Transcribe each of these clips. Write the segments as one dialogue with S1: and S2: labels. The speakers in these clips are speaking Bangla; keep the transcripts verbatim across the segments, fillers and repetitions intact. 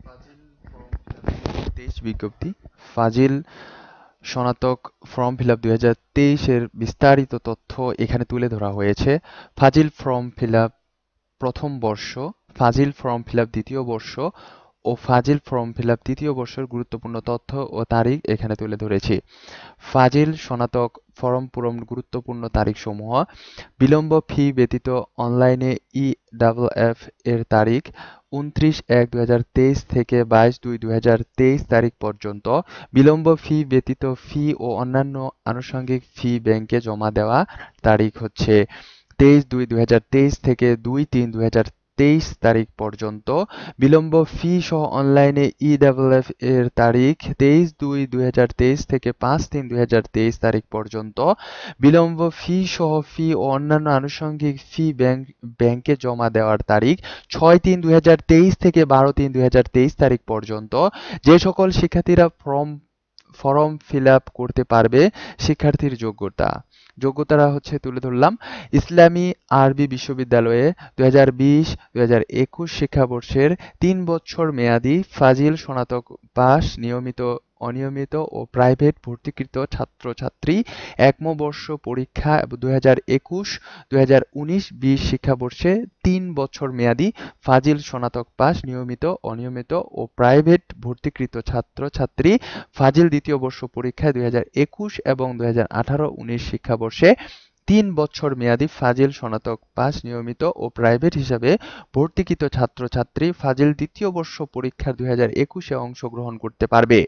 S1: ফাজিল ফর্ম ফিল আপ দুই হাজার তেইশ বিজ্ঞপ্তি। ফাজিল স্নাতক ফর্ম ফিল আপ দুই হাজার তেইশ এর বিস্তারিত তথ্য এখানে তুলে ধরা হয়েছে। ফাজিল ফর্ম ফিল আপ প্রথম বর্ষ, ফাজিল ফর্ম ফিল আপ দ্বিতীয় বর্ষ ও ফাজিল ফর্ম ফিল আপ তৃতীয় বর্ষের গুরুত্বপূর্ণ তথ্য ও তারিখ এখানে তুলে ধরেছি। ফাজিল স্নাতক ফর্ম পূরণ গুরুত্বপূর্ণ তারিখসমূহ: বিলম্ব ফি ব্যতীত অনলাইনে ই ডাবল এফ এর তারিখ উনত্রিশ এক দুই হাজার তেইশ থেকে বাইশ দুই দুই হাজার তেইশ তারিখ পর্যন্ত। বিলম্ব ফি ব্যতীত ফি ও অন্যান্য আনুষঙ্গিক ফি ব্যাংকে জমা দেওয়া তারিখ হচ্ছে তেইশ দুই দুই হাজার তেইশ থেকে দুই তিন দুই হাজার তেইশ তারিখ পর্যন্ত। বিলম্ব ফি সহ অনলাইনে ই ডাবল এফ এর তারিখ তেইশ দুই দুই হাজার তেইশ থেকে পাঁচ তিন দুই হাজার তেইশ তারিখ পর্যন্ত। বিলম্ব ফি সহ ফি ও অন্যান্য আনুষঙ্গিক ফি ব্যাংক ব্যাংকে জমা দেওয়ার তারিখ ছয় তিন দুই হাজার তেইশ থেকে বারো তিন দুই হাজার তেইশ তারিখ পর্যন্ত। যে সকল শিক্ষার্থীরা ফর্ম ফর্ম ফিল আপ করতে পারবে, শিক্ষার্থীর যোগ্যতা যোগ্যতারা হচ্ছে তুলে ধরলাম। ইসলামী আরবি বিশ্ববিদ্যালয়ে দুই হাজার বিশ দুই হাজার একুশ শিক্ষাবর্ষের তিন বছর মেয়াদী ফাজিল স্নাতক পাস নিয়মিত, অনিয়মিত ও প্রাইভেট ভর্তিকৃত ছাত্রছাত্রী একম বর্ষ পরীক্ষা দুই হাজার একুশ দুই হাজার উনিশ বিশ শিক্ষাবর্ষে তিন বছর মেয়াদী ফাজিল স্নাতক পাস নিয়মিত, অনিয়মিত ও প্রাইভেট ভর্তিকৃত ছাত্রছাত্রী ফাজিল দ্বিতীয় বর্ষ পরীক্ষায় দুই হাজার একুশ এবং দুই হাজার আঠারো উনিশ শিক্ষাবর্ষে তিন বছর মেয়াদী ফাজিল স্নাতক পাস নিয়মিত ও প্রাইভেট হিসাবে ভর্তিকৃত ছাত্রছাত্রী ফাজিল দ্বিতীয় বর্ষ পরীক্ষার দুই হাজার একুশে অংশগ্রহণ করতে পারবে।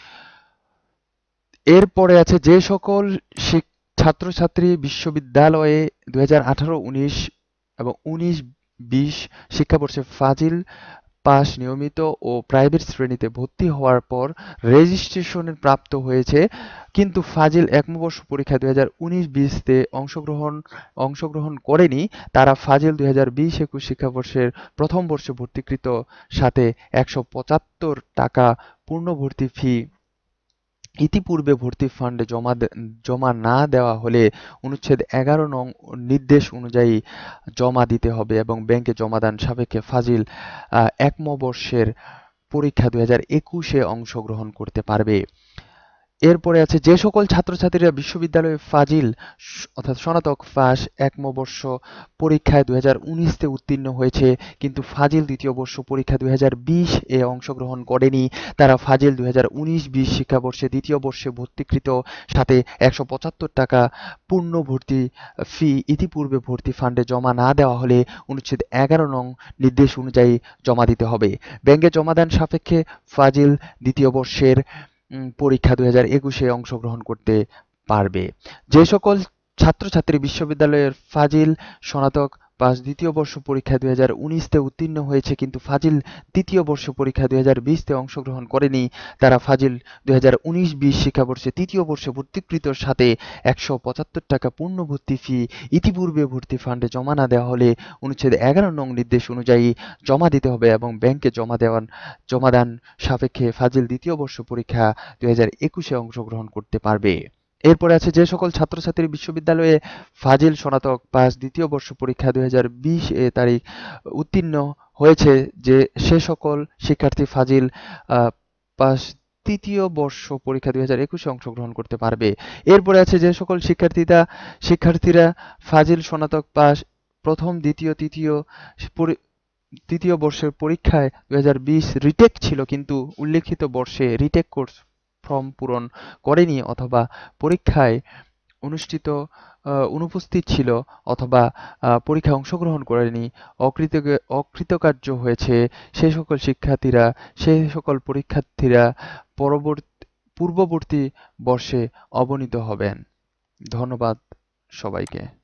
S1: এরপরে আছে যে সকল ছাত্রছাত্রী বিশ্ববিদ্যালয়ে দুই হাজার আঠারো উনিশ এবং উনিশ বিশ শিক্ষাবর্ষে ফাজিল পাস নিয়মিত ও প্রাইভেট শ্রেণীতে ভর্তি হওয়ার পর রেজিস্ট্রেশনের প্রাপ্ত হয়েছে কিন্তু ফাজিল একমবর্ষ পরীক্ষা দুই হাজার উনিশ বিশতে অংশগ্রহণ অংশগ্রহণ করেনি, তারা ফাজিল দুই হাজার বিশ একুশ শিক্ষাবর্ষের প্রথম বর্ষে ভর্তিকৃত সাথে একশো পঁচাত্তর টাকা পূর্ণ ভর্তি ফি ইতিপূর্বে ভর্তি ফান্ডে জমা জমা না দেওয়া হলে অনুচ্ছেদ এগারো নং নির্দেশ অনুযায়ী জমা দিতে হবে এবং ব্যাংকে জমাদান সাপেক্ষে ফাজিল একম বর্ষের পরীক্ষা দুই হাজার একুশে অংশগ্রহণ করতে পারবে। এরপরে আছে যে সকল ছাত্রছাত্রীরা বিশ্ববিদ্যালয়ে ফাজিল অর্থাৎ স্নাতক পাস একম বর্ষ পরীক্ষায় দুই হাজার উনিশতে উত্তীর্ণ হয়েছে কিন্তু ফাজিল দ্বিতীয় বর্ষ পরীক্ষা দুই হাজার বিশ এ অংশগ্রহণ করেনি, তারা ফাজিল দুই হাজার উনিশ বিশ শিক্ষাবর্ষে দ্বিতীয় বর্ষে ভর্তিকৃত সাথে একশো পঁচাত্তর টাকা পূর্ণ ভর্তি ফি ইতিপূর্বে ভর্তি ফান্ডে জমা না দেওয়া হলে অনুচ্ছেদ এগারো নং নির্দেশ অনুযায়ী জমা দিতে হবে। ব্যাংকে জমাদান সাপেক্ষে ফাজিল দ্বিতীয় বর্ষের পরীক্ষা দুই হাজার একুশে অংশগ্রহণ করতে পারবে। যে সকল ছাত্রছাত্রী বিশ্ববিদ্যালয়ের ফাজিল স্নাতক পাস দ্বিতীয় বর্ষ পরীক্ষা দুই হাজার উনিশতে উত্তীর্ণ হয়েছে কিন্তু ফাজিল তৃতীয় বর্ষ পরীক্ষা দুই হাজার বিশতে অংশগ্রহণ করেনি, তারা ফাজিল দুই হাজার উনিশ বিশ শিক্ষাবর্ষে তৃতীয় বর্ষে ভর্তিকৃতর সাথে একশো পঁচাত্তর টাকা পূর্ণ ভর্তি ফি ইতিপূর্বে ভর্তি ফান্ডে জমা না দেওয়া হলে অনুচ্ছেদ এগারো নং নির্দেশ অনুযায়ী জমা দিতে হবে এবং ব্যাংকে জমা দেওয়ান জমাদান সাপেক্ষে ফাজিল দ্বিতীয় বর্ষ পরীক্ষা দুই হাজার একুশে অংশগ্রহণ করতে পারবে। এরপরে আছে যে সকল ছাত্রছাত্রী বিশ্ববিদ্যালয়ে ফাজিল স্নাতক পাস দ্বিতীয় বর্ষ পরীক্ষা দুই হাজার বিশ এ তারিখ উত্তীর্ণ হয়েছে যে সে সকল শিক্ষার্থী ফাজিল পাস তৃতীয় বর্ষ পরীক্ষা দুই হাজার একুশে অংশগ্রহণ করতে পারবে। এরপরে আছে যে সকল শিক্ষার্থীরা শিক্ষার্থীরা ফাজিল স্নাতক পাস প্রথম দ্বিতীয় তৃতীয় তৃতীয় বর্ষের পরীক্ষায় দুই হাজার বিশ রিটেক ছিল কিন্তু উল্লেখিত বর্ষে রিটেক কোর্স ফর্ম পূরণ করেনি অথবা পরীক্ষায় অনুষ্ঠিত অনুপস্থিত ছিল অথবা পরীক্ষায় অংশগ্রহণ করেনি, অকৃতকার্য হয়েছে, সেই সকল শিক্ষার্থীরা সেই সকল পরীক্ষার্থীরা পরবর্তী পূর্ববর্তী বর্ষে অবনীত হবেন। ধন্যবাদ সবাইকে।